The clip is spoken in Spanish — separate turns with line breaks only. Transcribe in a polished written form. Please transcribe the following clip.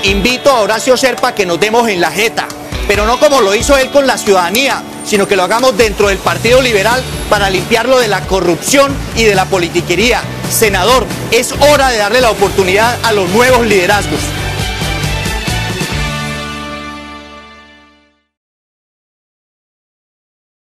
Invito a Horacio Serpa a que nos demos en la jeta, pero no como lo hizo él con la ciudadanía, sino que lo hagamos dentro del Partido Liberal para limpiarlo de la corrupción y de la politiquería. Senador, es hora de darle la oportunidad a los nuevos liderazgos.